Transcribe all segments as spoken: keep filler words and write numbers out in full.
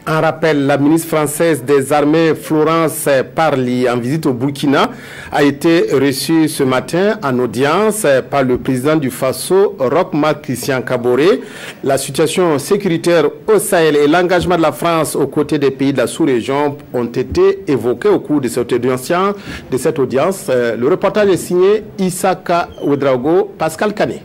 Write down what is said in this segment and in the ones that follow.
En rappel, la ministre française des Armées, Florence Parly, en visite au Burkina, a été reçue ce matin en audience par le président du Faso, Roch-Marc Christian Kaboré. La situation sécuritaire au Sahel et l'engagement de la France aux côtés des pays de la sous-région ont été évoqués au cours de cette audience. De cette audience. Le reportage est signé Issaka Ouedraogo, Pascal Canet.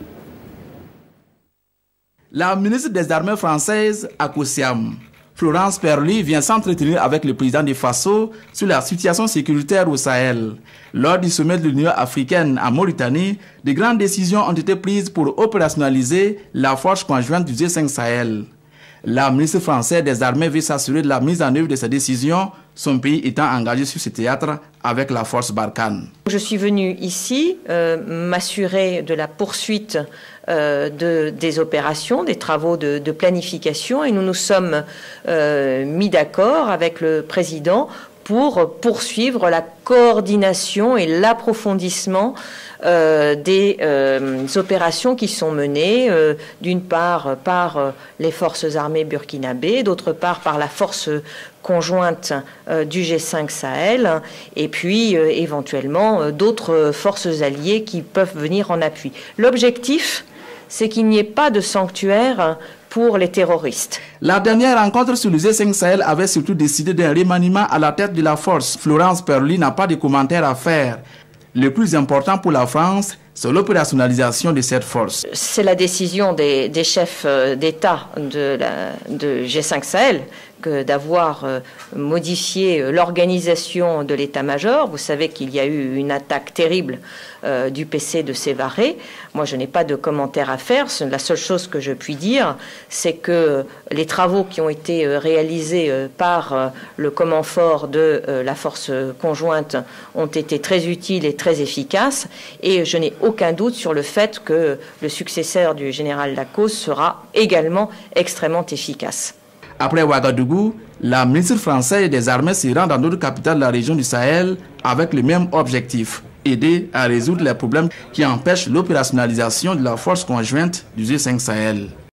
La ministre des Armées françaises, Akosiam, Florence Parly, vient s'entretenir avec le président du Faso sur la situation sécuritaire au Sahel. Lors du sommet de l'Union africaine en Mauritanie, de grandes décisions ont été prises pour opérationnaliser la force conjointe du G cinq Sahel. La ministre française des Armées veut s'assurer de la mise en œuvre de ces décisions, son pays étant engagé sur ce théâtre avec la force Barkhane. Je suis venue ici euh, m'assurer de la poursuite euh, de, des opérations, des travaux de, de planification, et nous nous sommes euh, mis d'accord avec le président pour poursuivre la coordination et l'approfondissement euh, des euh, opérations qui sont menées, euh, d'une part par euh, les forces armées burkinabées, d'autre part par la force conjointe euh, du G cinq Sahel, et puis euh, éventuellement euh, d'autres forces alliées qui peuvent venir en appui. L'objectif, c'est qu'il n'y ait pas de sanctuaire pour les terroristes. La dernière rencontre sur le G cinq Sahel avait surtout décidé d'un remaniement à la tête de la force. Florence Parly n'a pas de commentaires à faire. Le plus important pour la France, c'est l'opérationnalisation de cette force. C'est la décision des, des chefs d'État de, la, de G cinq Sahel que d'avoir euh, modifié l'organisation de l'état-major. Vous savez qu'il y a eu une attaque terrible euh, du P C de Sévaré. Moi, je n'ai pas de commentaire à faire. La seule chose que je puis dire, c'est que les travaux qui ont été réalisés euh, par euh, le command fort de euh, la force conjointe ont été très utiles et très efficaces. Et je n'ai aucun doute sur le fait que le successeur du général Lacoste sera également extrêmement efficace. Après Ouagadougou, la ministre française des Armées se rend dans d'autres capitales de la région du Sahel avec le même objectif, aider à résoudre les problèmes qui empêchent l'opérationnalisation de la force conjointe du G cinq Sahel.